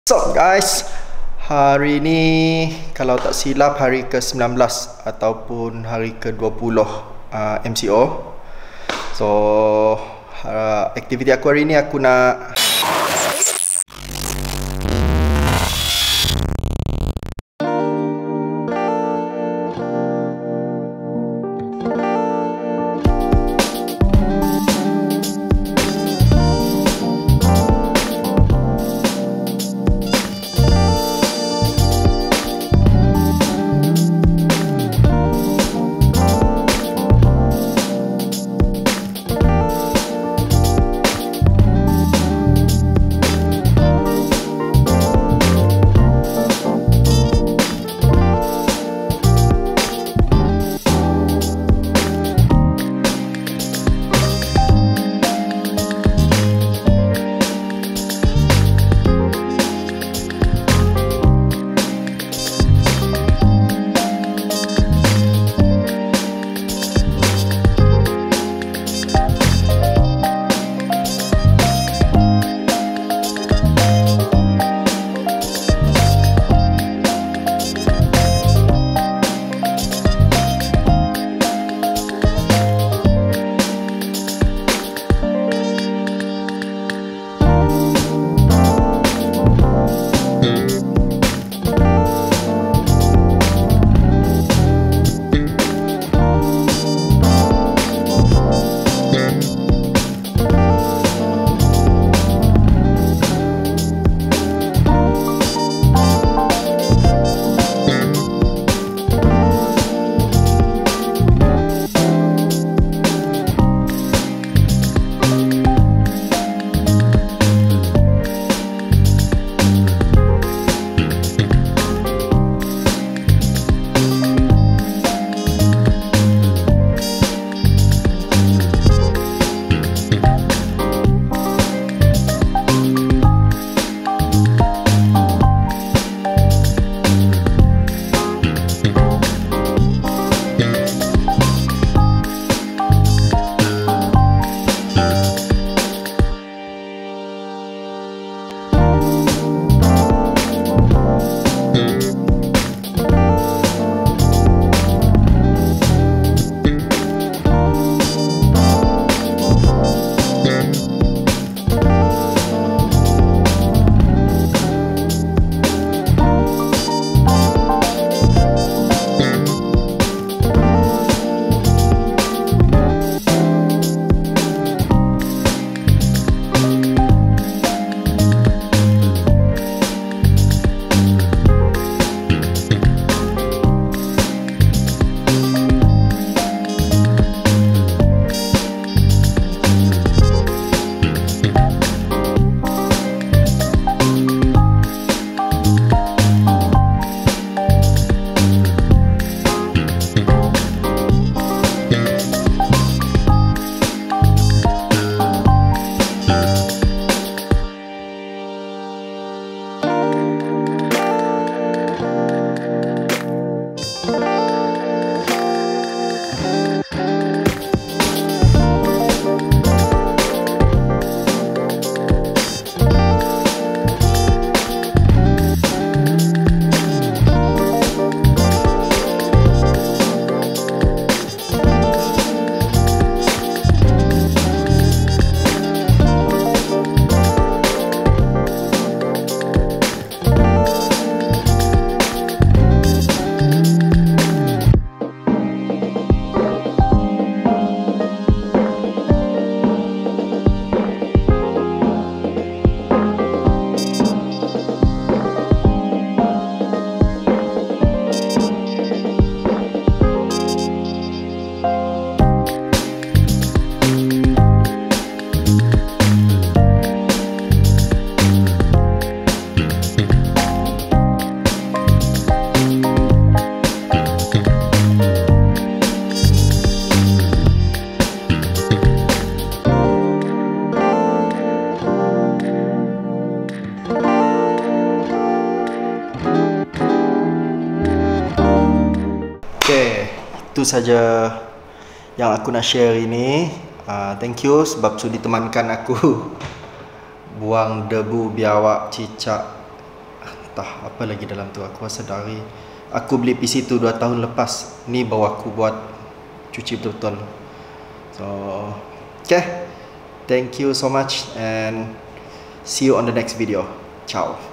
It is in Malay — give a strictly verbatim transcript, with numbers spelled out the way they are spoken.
So guys, hari ni kalau tak silap hari ke sembilan belas ataupun hari ke dua puluh uh, M C O. So uh, aktiviti aku hari ni aku nak itu saja yang aku nak share ini. Uh, thank you sebab sudi temankan aku buang debu, biawak, cicak Entah apa lagi dalam tu. Aku rasa dari aku beli P C tu dua tahun lepas, ni baru aku buat cuci betul-betul. So okay, thank you so much and see you on the next video. Ciao.